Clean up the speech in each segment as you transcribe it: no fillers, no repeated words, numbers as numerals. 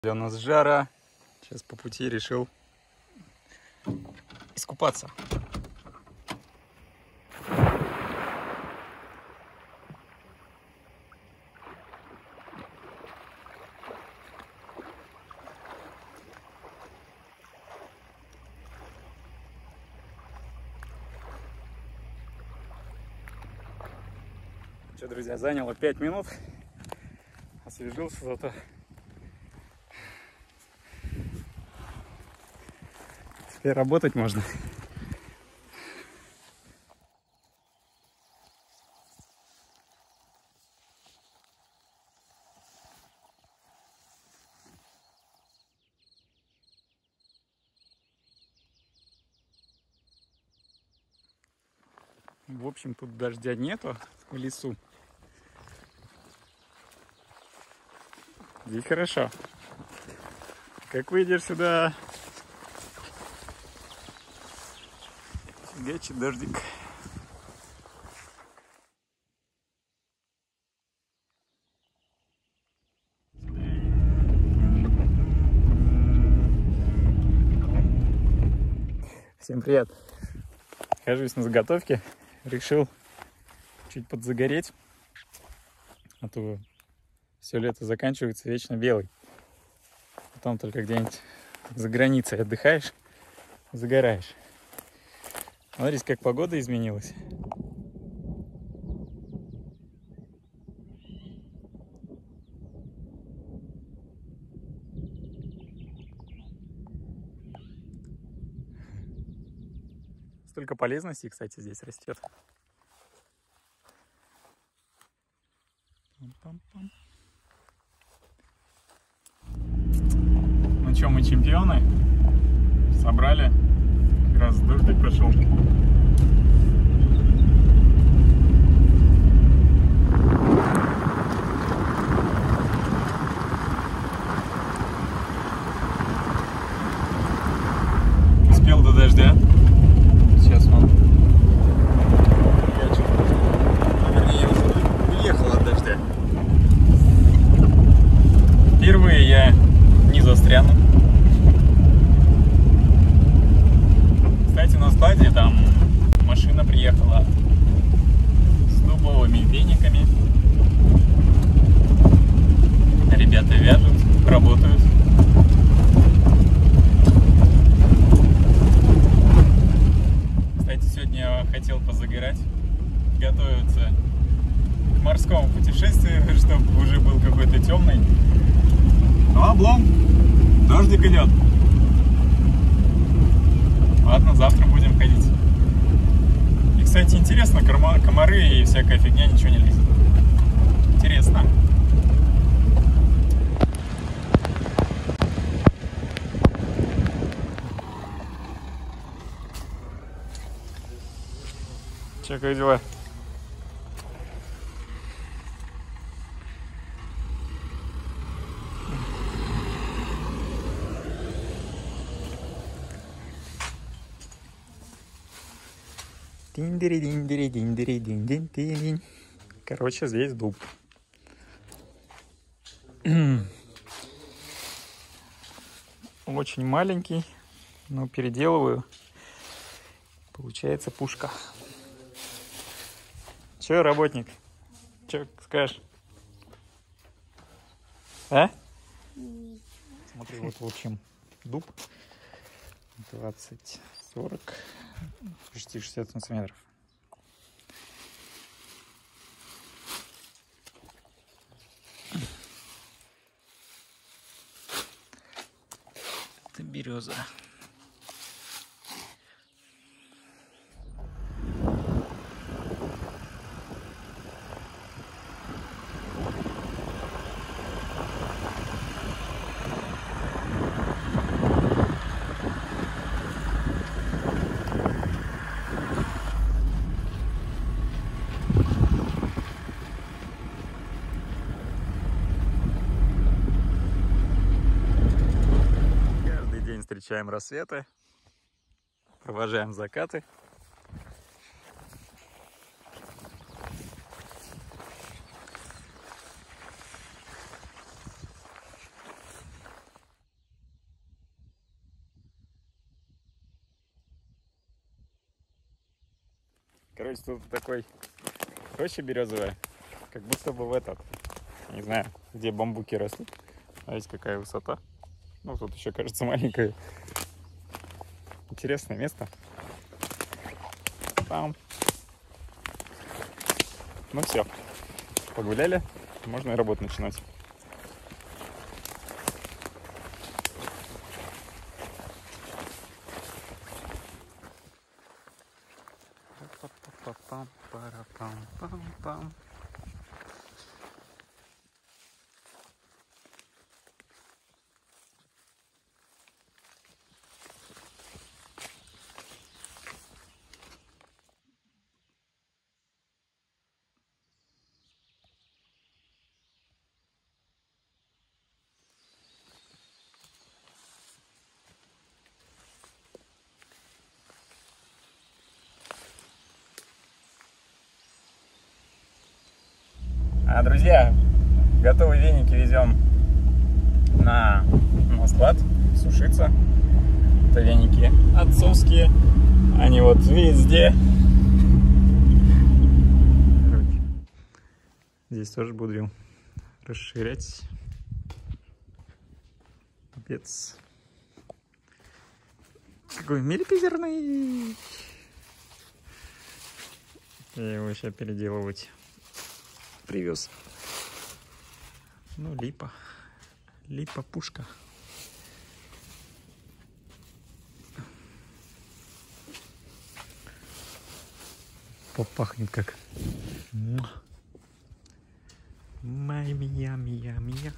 У нас жара. Сейчас по пути решил искупаться. Что, друзья, заняло 5 минут. Освежился зато. Теперь работать можно. В общем, тут дождя нету в лесу. Здесь хорошо. Как выйдешь сюда, фигачит дождик. Всем привет! Нахожусь на заготовке. Решил чуть подзагореть, а то все лето заканчивается вечно белый. Потом только где-нибудь за границей отдыхаешь, загораешь. Смотрите, как погода изменилась. Столько полезностей, кстати, здесь растет. Ну что, мы чемпионы. Собрали. Как раз дождик прошел. Успел до дождя. Сейчас он. Вернее, я уже уехал от дождя. Впервые я не застряну. Кстати, на складе там машина приехала с дубовыми вениками. Ребята вяжут, работают. Кстати, сегодня я хотел позагорать, готовиться к морскому путешествию, чтобы уже был какой-то темный. Ну, облом, дождик идет. Ладно, завтра будем ходить. И, кстати, интересно, комары и всякая фигня ничего не лезет. Интересно. Че, как дела? Короче, здесь дуб. Очень маленький, но переделываю. Получается пушка. Че, работник? Че скажешь? А? Смотри, вот в общем дуб 20-40, почти 60 сантиметров. Это береза. Встречаем рассветы, провожаем закаты. Короче, тут такой роща березовая, как будто бы в этот, не знаю, где бамбуки растут. А здесь какая высота. Ну, тут еще, кажется, маленькая. Интересное место. Там. Ну все, погуляли, можно и работу начинать. Пам-пам-пам-пам-пам. Друзья, готовые веники везем на склад сушиться. Это веники отцовские, они вот везде. Здесь тоже будем расширять. Капец. Какой мельпизерный. Я его сейчас переделывать привез. Ну, липа. Липа-пушка. Попахнет как. Май мия, мия, мия.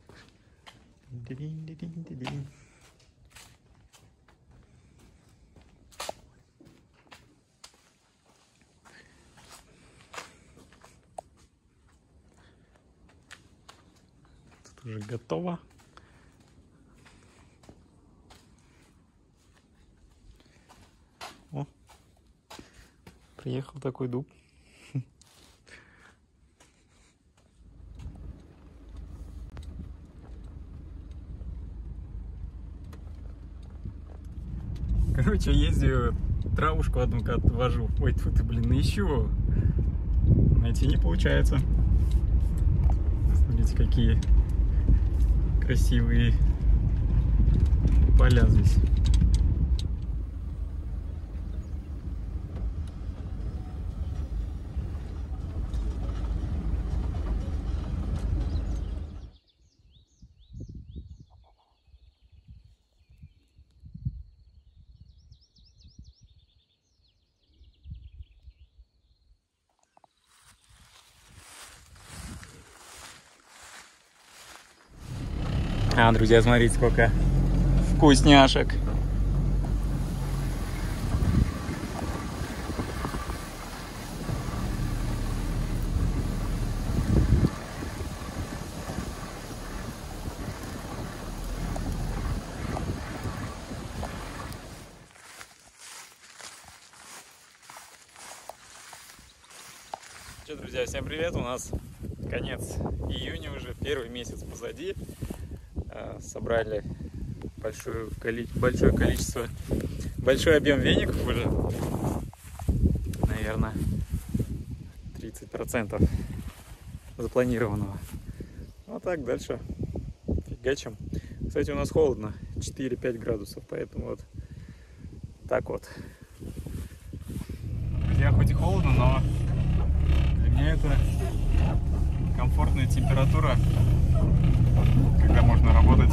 Дин-дин-дин-дин-дин. Уже готово. О, приехал такой дуб. Короче, ездию, травушку одну отвожу. Ой, тут, блин, еще найти не получается. Смотрите, какие красивые поля здесь. Друзья, смотрите, сколько вкусняшек. Что, друзья, всем привет! У нас конец июня уже, первый месяц позади. Собрали большое количество, большой объем веников уже, наверное, 30% запланированного. Вот так дальше фигачим. Кстати, у нас холодно, 4-5 градусов, поэтому вот так вот. Друзья, хоть и холодно, но для меня это комфортная температура, когда можно работать.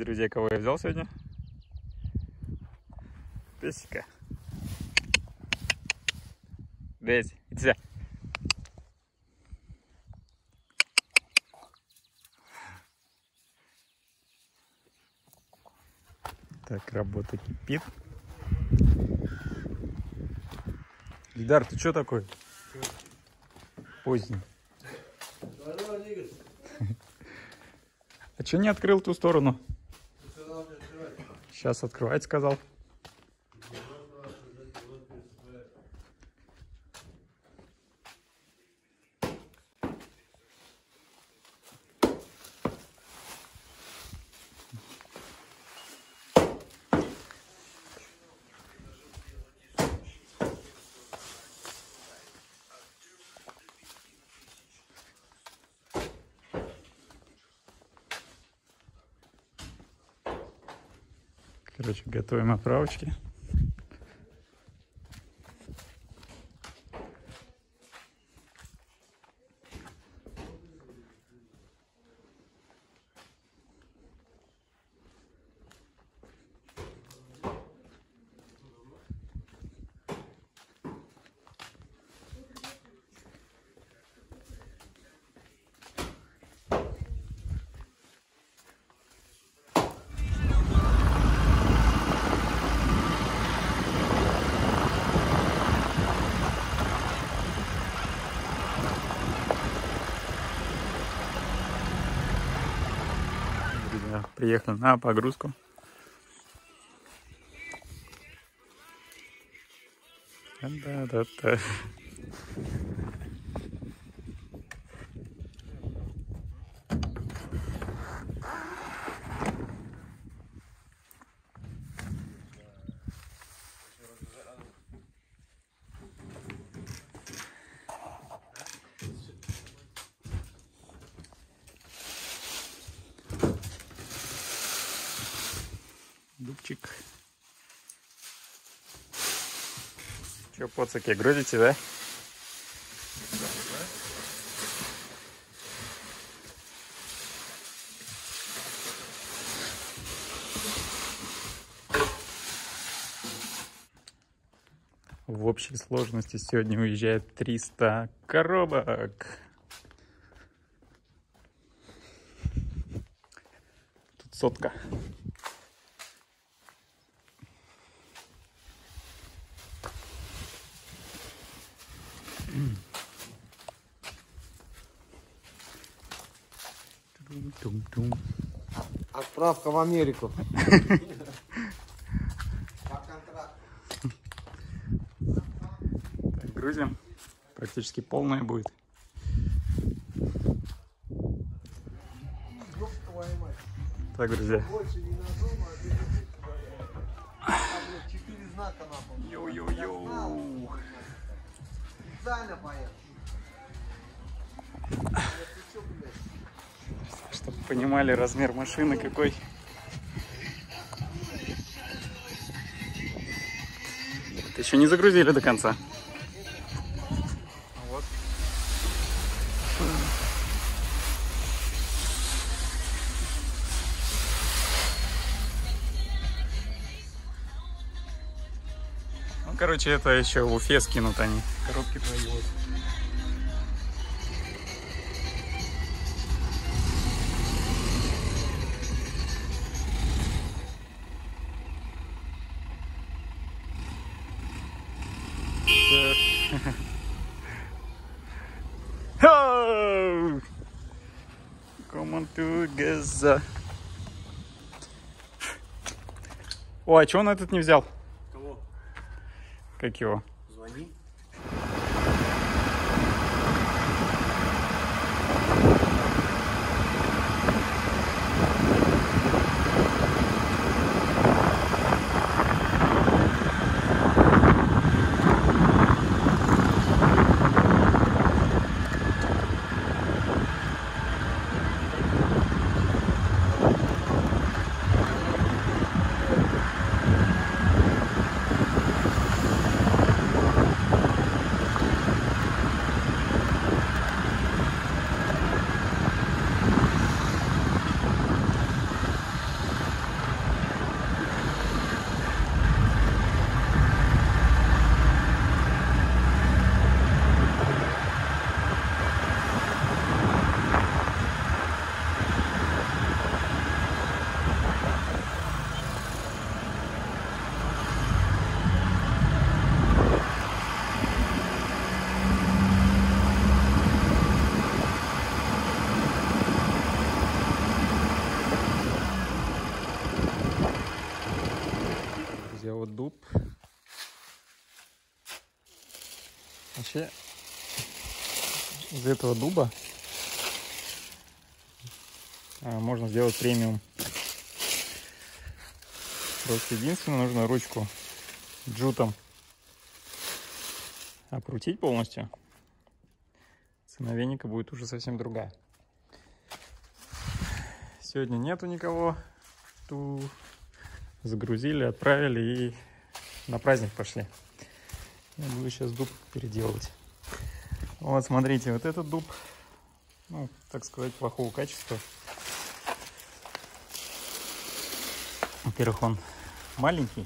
друзья, кого я взял сегодня? Песика. Дейзи, иди сюда. Так, работа кипит. Ильдар, ты что такой? Поздний. А что не открыл ту сторону? Сейчас открывать сказал. Короче, готовим оправочки. Приехали на погрузку. Да-да-да. Дубчик. Че, поцаки, грузите, да? В общей сложности сегодня уезжает 300 коробок. Тут сотка. Отправка в Америку. Так, грузим. Практически полная будет. Так, друзья. Йоу-йоу-йоу. Чтобы понимали размер машины какой. Это еще не загрузили до конца. Вот. Ну, короче, это еще в Уфе скинут они. Коробки твои вот. Come on together. О, а чего он этот не взял? Кого? Как его? Звони. Вообще, из этого дуба можно сделать премиум. Просто единственное, нужно ручку джутом окрутить полностью. Цена веника будет уже совсем другая. Сегодня нету никого. Загрузили, отправили и на праздник пошли. Я буду сейчас дуб переделывать. Вот, смотрите, вот этот дуб, ну, так сказать, плохого качества. Во-первых, он маленький.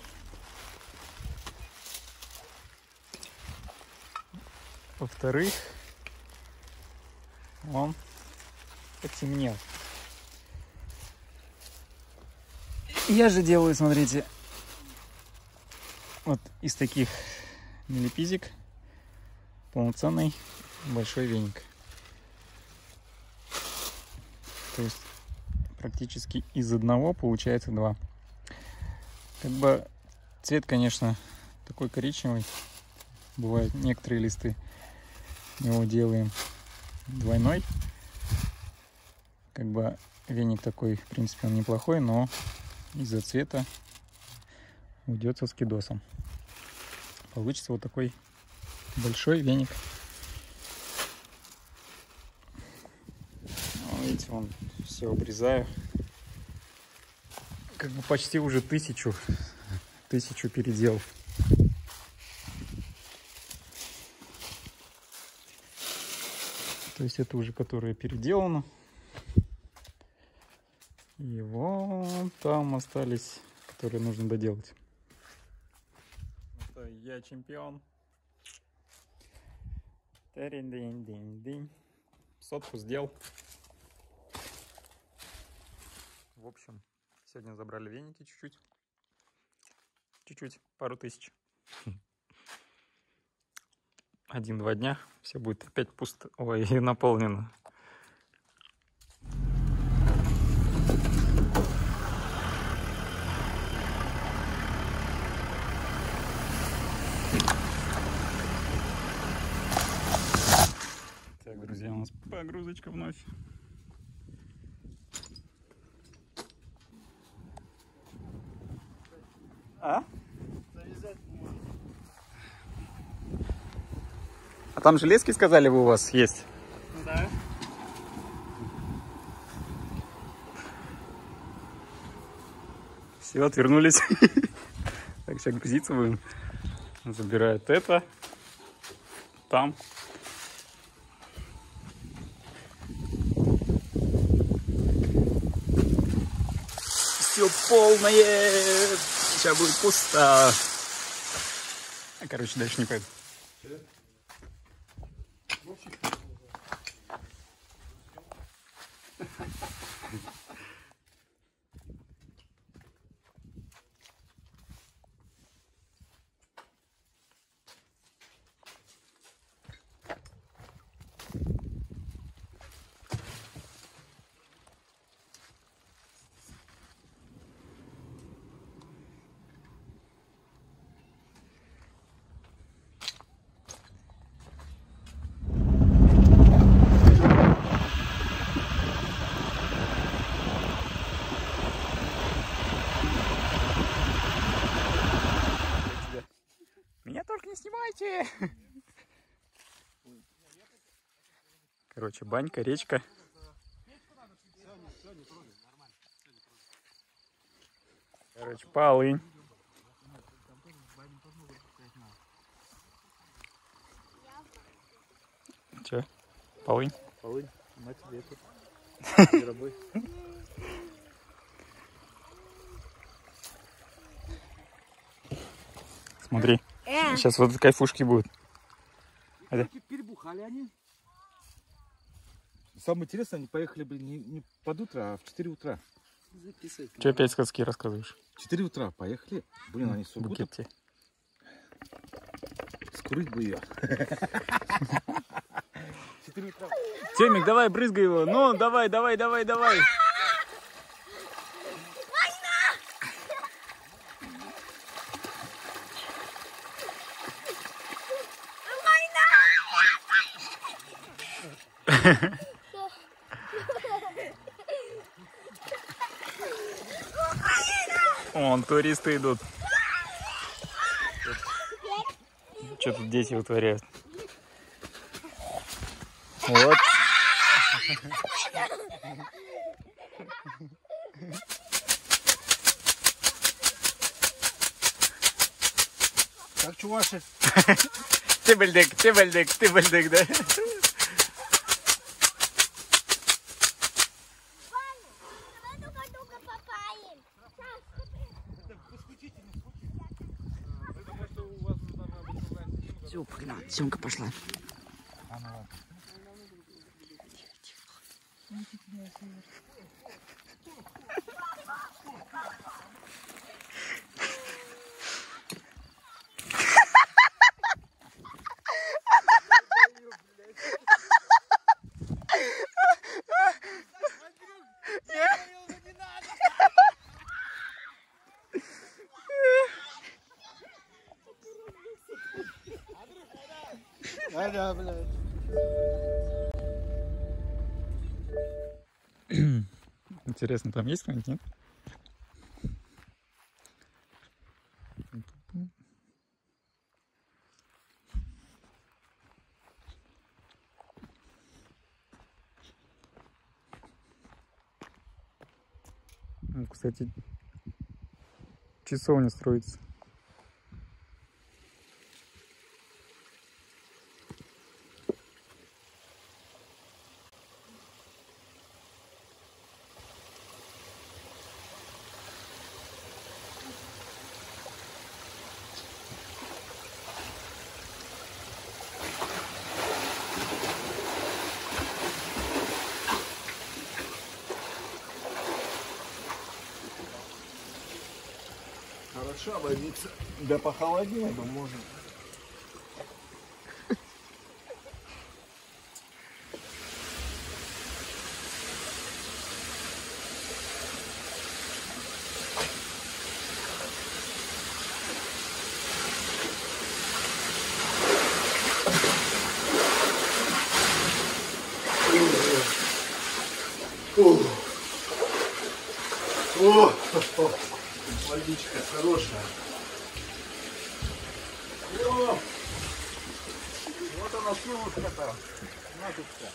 Во-вторых, он потемнел. Я же делаю, смотрите, вот из таких милипизик полноценный большой веник. То есть практически из одного получается два. Как бы цвет, конечно, такой коричневый. Бывают некоторые листы. Его делаем двойной. Как бы веник такой, в принципе, он неплохой, но из-за цвета уйдет со скидосом. Получится вот такой большой веник. Видите, вон все обрезаю. Как бы почти уже тысячу передел. То есть это уже которое переделано. И вон там остались, которые нужно доделать. Это я чемпион. Сотку сделал. В общем, сегодня забрали веники чуть-чуть. Чуть-чуть, пару тысяч. 1-2 дня, все будет опять пусто. Ой, и наполнено. Так, друзья, у нас погрузочка вновь. А? А там железки, сказали, вы у вас есть? Да. Все, отвернулись. Так, сейчас грузиться будем. Забирают это. Там. Все полное. Сейчас будет пусто. Короче, дальше не пойду. Меня только не снимайте! Короче, банька, речка. Короче, полынь. Че? Полынь? Полынь, на тебе тут. Рабы. Смотри. Сейчас вот кайфушки будут. Перебухали они. Самое интересное, они поехали бы не под утро, а в 4 утра. Че опять сказки рассказываешь? 4 утра поехали. Блин, они субботу. Букет тебе. Скурить бы ее. 4 утра. Темик, давай, брызгай его. Ну, давай. Вон, туристы идут. Что тут дети вытворяют? Вот. Так, чуваши. Тибальдик, да? Все, погнал. Семка пошла. Да, блядь. Интересно, там есть кто-нибудь, нет? Ну, кстати, часовня строится. Хорошо водиться. Да похолоднее бы можно. О, водичка хорошая. О, вот она сумушка-то. Матушка.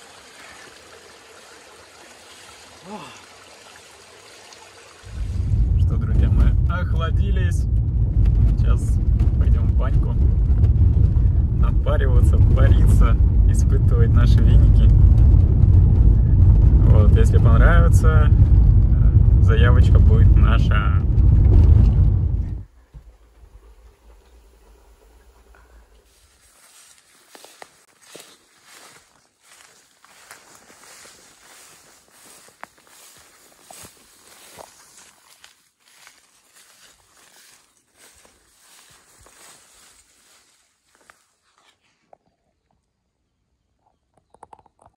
Что, друзья, мы охладились. Сейчас пойдем в баньку. Напариваться, париться, испытывать наши веники. Вот, если понравится, заявочка будет наша.